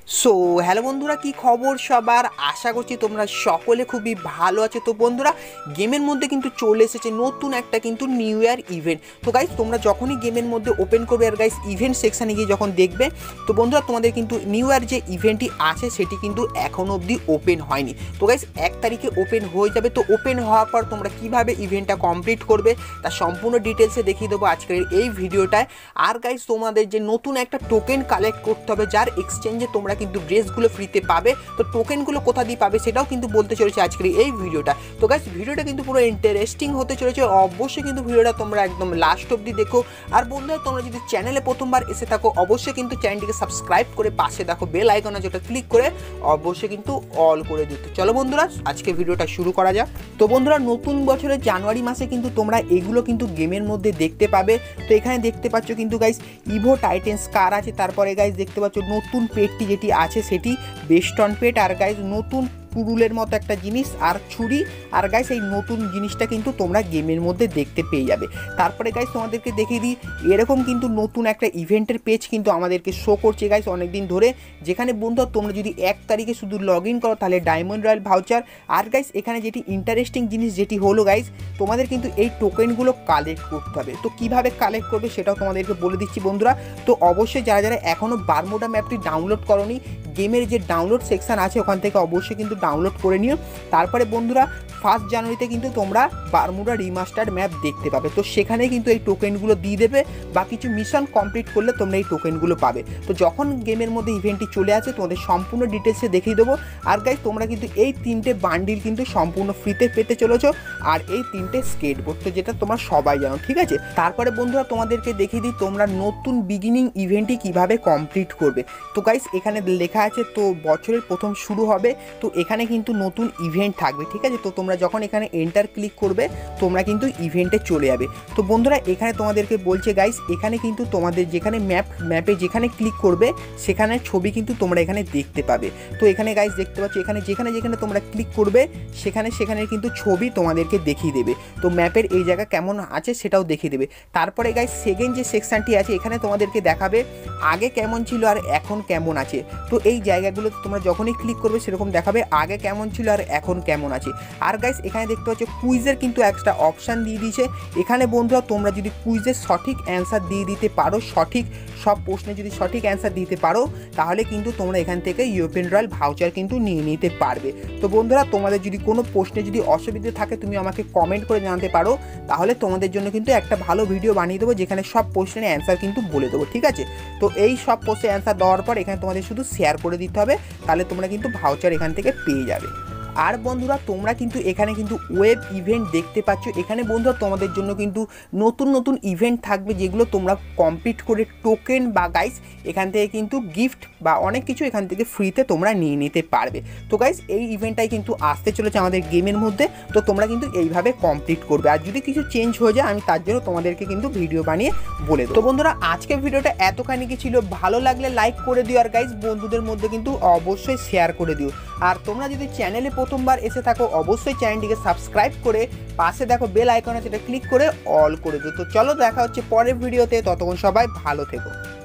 So hello বন্ধুরা, কি খবর সবার? আশা করছি তোমরা সকলে খুবই ভালো আছো। তো বন্ধুরা, গেমের মধ্যে কিন্তু চলে এসেছে নতুন একটা কিন্তু নিউ ইয়ার ইভেন্ট। তো গাইস, তোমরা যখনই গেমের মধ্যে ওপেন করবে আর গাইস ইভেন্ট সেকশানে গিয়ে যখন দেখবে, তো বন্ধুরা তোমাদের কিন্তু নিউ ইয়ার যে ইভেন্টটি আছে সেটি কিন্তু এখনও অবধি ওপেন হয়নি। তো গাইস 1 তারিখে ওপেন হয়ে যাবে। তো ওপেন হওয়ার পর তোমরা কীভাবে ইভেন্টটা কমপ্লিট করবে তার সম্পূর্ণ ডিটেলসে দেখিয়ে দেবো আজকের এই ভিডিওটায়। আর গাইস, তোমাদের যে নতুন একটা টোকেন কালেক্ট করতে হবে, যার এক্সচেঞ্জে তোমরা কিন্তু ড্রেসগুলো ফ্রিতে পাবে। তো টোকেনগুলো কোথা দিয়ে পাবে সেটাও কিন্তু বলতে চলেছে আজকের এই ভিডিওটা। তো গাইস, ভিডিওটা কিন্তু পুরো ইন্টারেস্টিং হতে চলেছে। অবশ্যই কিন্তু ভিডিওটা তোমরা একদম লাস্ট অবধি দেখো। আর বন্ধুরা, তোমরা যদি চ্যানেলে প্রথমবার এসে থাকো অবশ্যই কিন্তু চ্যানেলটিকে সাবস্ক্রাইব করে পাশে দেখো বেল আইকন আছে, ওটা ক্লিক করে অবশ্যই কিন্তু অল করে দিতে। চলো বন্ধুরা, আজকে ভিডিওটা শুরু করা যাক। তো বন্ধুরা, নতুন বছরের জানুয়ারি মাসে কিন্তু তোমরা এগুলো কিন্তু গেমের মধ্যে দেখতে পাবে। তো এখানে দেখতে পাচ্ছ কিন্তু গাইস ইভো টাইটেন্স কার আছে। তারপরে গাইস দেখতে পাচ্ছ নতুন পেটটি যেটি আছে সেটি বেস্টন পেট। আর গাইস নতুন পুরুলের মতো একটা জিনিস আর ছুরি। আর গাইস এই নতুন জিনিসটা কিন্তু তোমরা গেমের মধ্যে দেখতে পেয়ে যাবে। তারপরে গাইস তোমাদেরকে দেখিয়ে দিই, এরকম কিন্তু নতুন একটা ইভেন্টের পেজ কিন্তু আমাদেরকে শো করছে গাইস অনেকদিন ধরে, যেখানে বন্ধু তোমরা যদি 1 তারিখে শুধু লগ ইন করো তাহলে ডায়মন্ড রয়্যাল ভাউচার। আর গাইস এখানে যেটি ইন্টারেস্টিং জিনিস যেটি হলো গাইস, তোমাদের কিন্তু এই টোকেনগুলো কালেক্ট করতে হবে। তো কিভাবে কালেক্ট করবে সেটাও তোমাদেরকে বলে দিচ্ছি বন্ধুরা। তো অবশ্যই যারা যারা এখনও বারমুডা ম্যাপটি ডাউনলোড করোনি, গেমের যে ডাউনলোড সেকশন আছে ওখান থেকে অবশ্যই কিন্তু ডাউনলোড করে নিও। তারপরে বন্ধুরা 1 জানুয়ারিতে কিন্তু তোমরা বারমুডা রিমাস্টার্ড ম্যাপ দেখতে পাবে। তো সেখানে কিন্তু এই টোকেনগুলো দিয়ে দেবে বা কিছু মিশন কমপ্লিট করলে তোমরা এই টোকেনগুলো পাবে। তো যখন গেমের মধ্যে ইভেন্টটি চলে আসে তোমাদের সম্পূর্ণ ডিটেলসে দেখিয়ে দেবো। আর গাইস তোমরা কিন্তু এই 3টে বান্ডিল কিন্তু সম্পূর্ণ ফ্রিতে পেতে চলেছো, আর এই 3টে স্কেটবোর্ড, তো যেটা তোমরা সবাই জানো, ঠিক আছে। তারপরে বন্ধুরা তোমাদেরকে দেখিয়ে দিই তোমরা নতুন বিগিনিং ইভেন্টটি কিভাবে কমপ্লিট করবে। তো গাইস এখানে লেখা আছে তো বছরের প্রথম শুরু হবে, তো এখানে কিন্তু নতুন ইভেন্ট থাকবে, ঠিক আছে। তো তোমরা যখন এখানে এন্টার ক্লিক করবে তোমরা কিন্তু ইভেন্টে চলে যাবে। তো বন্ধুরা এখানে তোমাদেরকে বলছে গাইস, এখানে কিন্তু তোমাদের যেখানে ম্যাপে যেখানে ক্লিক করবে সেখানে ছবি কিন্তু তোমরা এখানে দেখতে পাবে। তো এখানে গাইস দেখতে পাচ্ছ এখানে যেখানে যেখানে তোমরা ক্লিক করবে সেখানে কিন্তু ছবি তোমাদেরকে দেখিয়ে দেবে। তো ম্যাপের এই জায়গা কেমন আছে সেটাও দেখিয়ে দেবে। তারপরে গাইস সেকেন্ড যে সেকশনটি আছে এখানে তোমাদেরকে দেখাবে আগে কেমন ছিল আর এখন কেমন আছে। তো এই জায়গাগুলো তোমরা যখনই ক্লিক করবে সেরকম দেখাবে আগে কেমন ছিল আর এখন কেমন আছে। আর গাইস এখানে দেখতে পাচ্ছ কুইজের কিন্তু একটা অপশান দিয়ে দিয়েছে। এখানে বন্ধুরা তোমরা যদি কুইজের সঠিক অ্যান্সার দিয়ে দিতে পারো, সঠিক সব প্রশ্নে যদি সঠিক অ্যান্সার দিতে পারো তাহলে কিন্তু তোমরা এখান থেকে ইউরোপিয়ান রয়্যাল ভাউচার কিন্তু নিয়ে নিতে পারবে। তো বন্ধুরা তোমাদের যদি কোনো প্রশ্নে যদি অসুবিধা থাকে তুমি আমাকে কমেন্ট করে জানাতে পারো, তাহলে তোমাদের জন্য কিন্তু একটা ভালো ভিডিও বানিয়ে দেবো যেখানে সব প্রশ্নের অ্যান্সার কিন্তু বলে দেবো, ঠিক আছে। তো এই সব প্রশ্নের অ্যান্সার দেওয়ার পর এখানে তোমাদের শুধু শেয়ার করে দিতে হবে, তাহলে তোমরা কিন্তু ভাউচার এখান থেকে পেয়ে যাবে। আর বন্ধুরা তোমরা কিন্তু এখানে কিন্তু ওয়েব ইভেন্ট দেখতে পাচ্ছ। এখানে বন্ধুরা তোমাদের জন্য কিন্তু নতুন নতুন ইভেন্ট থাকবে যেগুলো তোমরা কমপ্লিট করে টোকেন বা গাইস এখান থেকে কিন্তু গিফট বা অনেক কিছু এখান থেকে ফ্রিতে তোমরা নিয়ে নিতে পারবে। তো গাইস এই ইভেন্টটাই কিন্তু আসতে চলেছে আমাদের গেমের মধ্যে। তো তোমরা কিন্তু এইভাবে কমপ্লিট করবে। আর যদি কিছু চেঞ্জ হয়ে যায় আমি তার জন্য তোমাদেরকে কিন্তু ভিডিও বানিয়ে বলে দেবো। তো বন্ধুরা আজকের ভিডিওটা এতখানি কি ছিল, ভালো লাগলে লাইক করে দিও। আর গাইস বন্ধুদের মধ্যে কিন্তু অবশ্যই শেয়ার করে দিও। আর তোমরা যদি চ্যানেলে প্রথমবার এসে থাকো অবশ্যই চ্যানেলটিকে সাবস্ক্রাইব করে পাশে দেখো বেল আইকন আছে, সেটা ক্লিক করে অল করে দিও। তো চলো দেখা হচ্ছে পরের ভিডিওতে, ততক্ষণ সবাই ভালো থেকো।